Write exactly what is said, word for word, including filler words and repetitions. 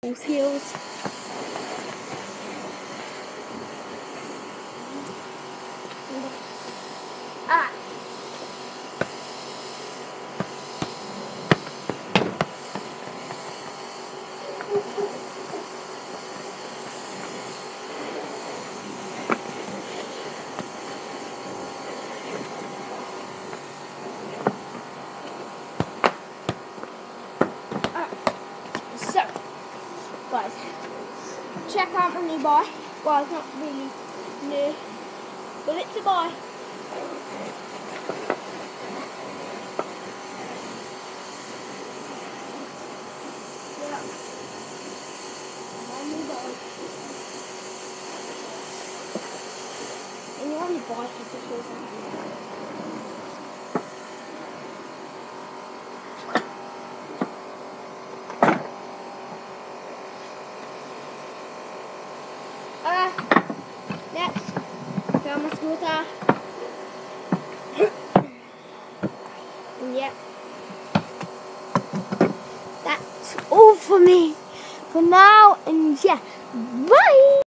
Heels. Ah. So, guys, check out my new boy. Well, it's not really new, but it's a boy. Yeah. My new boy. And you only buy it for something. Uh, next, film my scooter. And yeah, that's all for me for now. And yeah, bye.